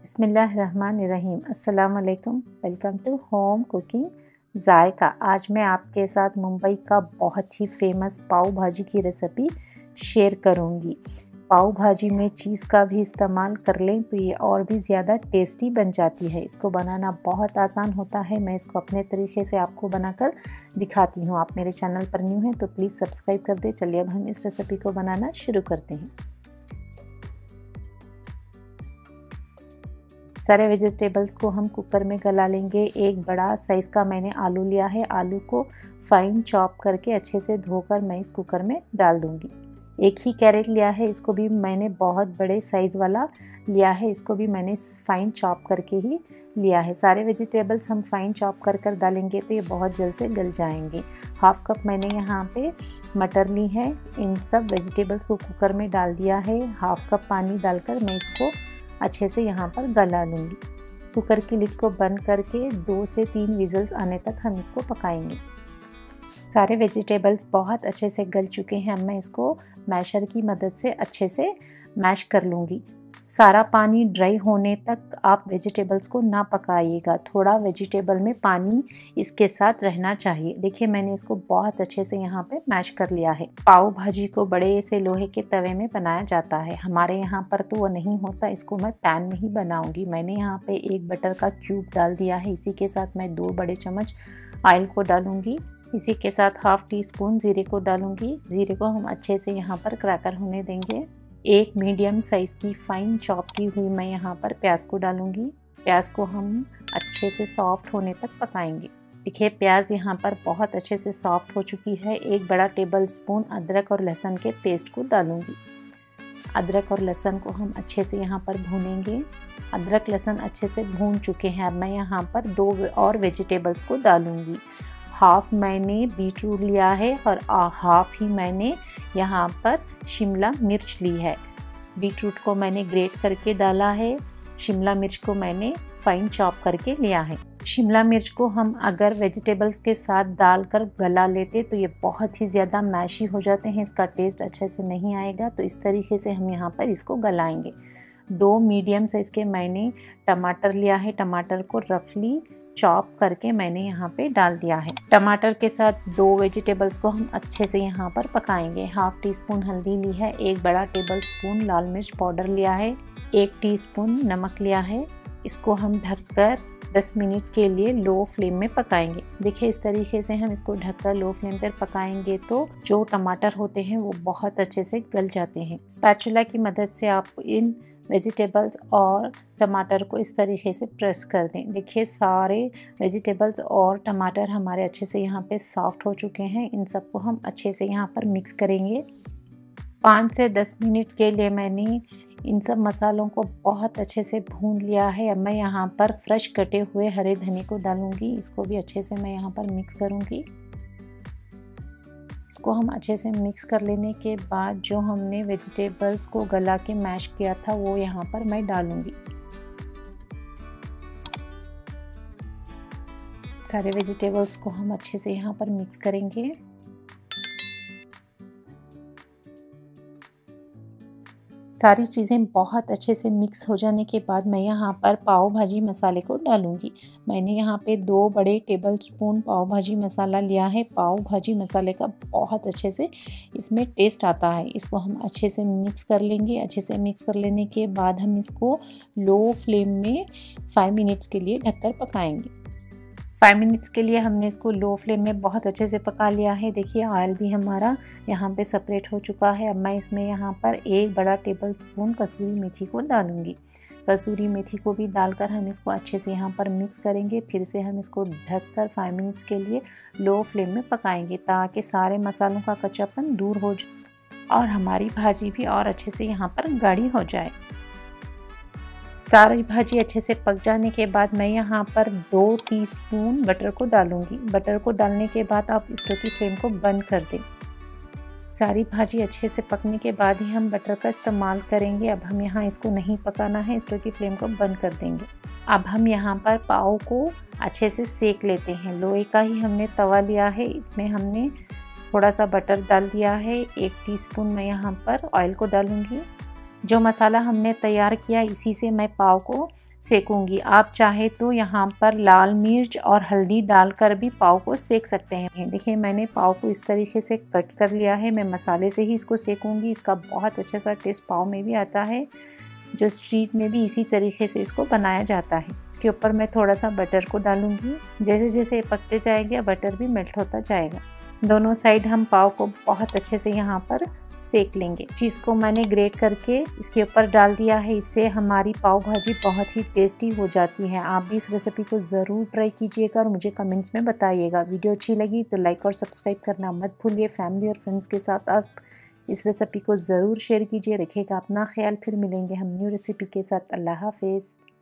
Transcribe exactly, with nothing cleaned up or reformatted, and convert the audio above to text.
बिस्मिल्लाहिर्रहमानिर्रहीम। अस्सलाम वालेकुम। Welcome to home cooking Zaika. आज मैं आपके साथ मुंबई का बहुत ही फेमस पाव भाजी की रेसिपी शेयर करूंगी। पाव भाजी में चीज़ का भी इस्तेमाल कर लें तो ये और भी ज़्यादा टेस्टी बन जाती है। इसको बनाना बहुत आसान होता है। मैं इसको अपने तरीके से आपको बनाकर दिखाती हूँ। आप मेरे चैनल पर न्यू हैं तो प्लीज़ सब्सक्राइब कर दें। चलिए अब हम इस रेसिपी को बनाना शुरू करते हैं। सारे वेजिटेबल्स को हम कुकर में गला लेंगे। एक बड़ा साइज़ का मैंने आलू लिया है। आलू को फाइन चॉप करके अच्छे से धोकर मैं इस कुकर में डाल दूंगी। एक ही कैरेट लिया है, इसको भी मैंने बहुत बड़े साइज़ वाला लिया है। इसको भी मैंने फाइन चॉप करके ही लिया है। सारे वेजिटेबल्स हम फाइन चॉप कर कर डालेंगे तो ये बहुत जल्द से गल जाएंगे। हाफ कप मैंने यहाँ पे मटर ली है। इन सब वेजिटेबल्स को कुकर में डाल दिया है। हाफ कप पानी डालकर मैं इसको अच्छे से यहाँ पर गला लूँगी। कुकर की लिड को बंद करके दो से तीन विजल्स आने तक हम इसको पकाएंगे। सारे वेजिटेबल्स बहुत अच्छे से गल चुके हैं। अब मैं इसको मैशर की मदद से अच्छे से मैश कर लूँगी। सारा पानी ड्राई होने तक आप वेजिटेबल्स को ना पकाइएगा। थोड़ा वेजिटेबल में पानी इसके साथ रहना चाहिए। देखिए मैंने इसको बहुत अच्छे से यहाँ पे मैश कर लिया है। पाव भाजी को बड़े से लोहे के तवे में बनाया जाता है। हमारे यहाँ पर तो वो नहीं होता। इसको मैं पैन में ही बनाऊंगी। मैंने यहाँ पे एक बटर का क्यूब डाल दिया है। इसी के साथ मैं दो बड़े चम्मच ऑयल को डालूंगी। इसी के साथ हाफ टी स्पून जीरे को डालूंगी। जीरे को हम अच्छे से यहाँ पर क्रैकर होने देंगे। एक मीडियम साइज़ की फाइन चॉप की हुई मैं यहाँ पर प्याज को डालूंगी। प्याज को हम अच्छे से सॉफ्ट होने तक पकाएंगे। देखिए प्याज यहाँ पर बहुत अच्छे से सॉफ्ट हो चुकी है। एक बड़ा टेबल स्पून अदरक और लहसुन के पेस्ट को डालूंगी। अदरक और लहसुन को हम अच्छे से यहाँ पर भूनेंगे। अदरक लहसुन अच्छे से भून चुके हैं। अब मैं यहाँ पर दो और वेजिटेबल्स को डालूंगी। हाफ मैंने बीटरूट लिया है और हाफ ही मैंने यहाँ पर शिमला मिर्च ली है। बीटरूट को मैंने ग्रेट करके डाला है। शिमला मिर्च को मैंने फाइन चॉप करके लिया है। शिमला मिर्च को हम अगर वेजिटेबल्स के साथ डालकर गला लेते तो ये बहुत ही ज़्यादा मैशी हो जाते हैं। इसका टेस्ट अच्छे से नहीं आएगा। तो इस तरीके से हम यहाँ पर इसको गलाएंगे। दो मीडियम साइज़ के मैंने टमाटर लिया है। टमाटर को रफली चॉप करके मैंने यहाँ पे डाल दिया है। टमाटर के साथ दो वेजिटेबल्स को हम अच्छे से यहाँ पर पकाएंगे। हाफ टी स्पून हल्दी ली है। एक बड़ा टेबल स्पून लाल मिर्च पाउडर लिया है। एक टीस्पून नमक लिया है। इसको हम ढककर दस मिनट के लिए लो फ्लेम में पकाएंगे। देखिए इस तरीके से हम इसको ढककर लो फ्लेम पर पकाएंगे तो जो टमाटर होते हैं वो बहुत अच्छे से गल जाते हैं। स्पैचुला की मदद से आप इन वेजिटेबल्स और टमाटर को इस तरीके से प्रेस कर दें। देखिए सारे वेजिटेबल्स और टमाटर हमारे अच्छे से यहाँ पे सॉफ्ट हो चुके हैं। इन सबको हम अच्छे से यहाँ पर मिक्स करेंगे। पाँच से दस मिनट के लिए मैंने इन सब मसालों को बहुत अच्छे से भून लिया है। अब मैं यहाँ पर फ्रेश कटे हुए हरे धनिया को डालूँगी। इसको भी अच्छे से मैं यहाँ पर मिक्स करूँगी। इसको हम अच्छे से मिक्स कर लेने के बाद जो हमने वेजिटेबल्स को गला के मैश किया था वो यहाँ पर मैं डालूँगी। सारे वेजिटेबल्स को हम अच्छे से यहाँ पर मिक्स करेंगे। सारी चीज़ें बहुत अच्छे से मिक्स हो जाने के बाद मैं यहाँ पर पाव भाजी मसाले को डालूँगी। मैंने यहाँ पे दो बड़े टेबल स्पून पाव भाजी मसाला लिया है। पाव भाजी मसाले का बहुत अच्छे से इसमें टेस्ट आता है। इसको हम अच्छे से मिक्स कर लेंगे। अच्छे से मिक्स कर लेने के बाद हम इसको लो फ्लेम में फाइव मिनट्स के लिए ढककर पकाएंगे। फाइव मिनट्स के लिए हमने इसको लो फ्लेम में बहुत अच्छे से पका लिया है। देखिए ऑयल भी हमारा यहाँ पे सेपरेट हो चुका है। अब मैं इसमें यहाँ पर एक बड़ा टेबल स्पून कसूरी मेथी को डालूँगी। कसूरी मेथी को भी डालकर हम इसको अच्छे से यहाँ पर मिक्स करेंगे। फिर से हम इसको ढककर फाइव मिनट्स के लिए लो फ्लेम में पकाएंगे ताकि सारे मसालों का कच्चापन दूर हो जाए और हमारी भाजी भी और अच्छे से यहाँ पर गाढ़ी हो जाए। सारी भाजी अच्छे से पक जाने के बाद मैं यहाँ पर दो टीस्पून बटर को डालूँगी। बटर को डालने के बाद आप स्टोव की फ्लेम को बंद कर दें। सारी भाजी अच्छे से पकने के बाद ही हम बटर का इस्तेमाल करेंगे। अब हम यहाँ इसको नहीं पकाना है। स्टोव की फ्लेम को बंद कर देंगे। अब हम यहाँ पर पाव को अच्छे से सेक लेते हैं। लोहे का ही हमने तवा लिया है। इसमें हमने थोड़ा सा बटर डाल दिया है। एक टीस्पून मैं यहाँ पर ऑयल को डालूँगी। जो मसाला हमने तैयार किया इसी से मैं पाव को सेकूंगी। आप चाहे तो यहाँ पर लाल मिर्च और हल्दी डालकर भी पाव को सेक सकते हैं। देखिए मैंने पाव को इस तरीके से कट कर लिया है। मैं मसाले से ही इसको सेकूंगी। इसका बहुत अच्छा सा टेस्ट पाव में भी आता है, जो स्ट्रीट में भी इसी तरीके से इसको बनाया जाता है। इसके ऊपर मैं थोड़ा सा बटर को डालूंगी। जैसे जैसे पकते जाएंगे बटर भी मेल्ट होता जाएगा। दोनों साइड हम पाव को बहुत अच्छे से यहाँ पर सेक लेंगे। चीज़ को मैंने ग्रेट करके इसके ऊपर डाल दिया है। इससे हमारी पाव भाजी बहुत ही टेस्टी हो जाती है। आप भी इस रेसिपी को ज़रूर ट्राई कीजिएगा और मुझे कमेंट्स में बताइएगा। वीडियो अच्छी लगी तो लाइक और सब्सक्राइब करना मत भूलिए। फैमिली और फ्रेंड्स के साथ आप इस रेसिपी को ज़रूर शेयर कीजिए। रखिएगा अपना ख्याल। फिर मिलेंगे हम न्यू रेसिपी के साथ। अल्लाह हाफिज़।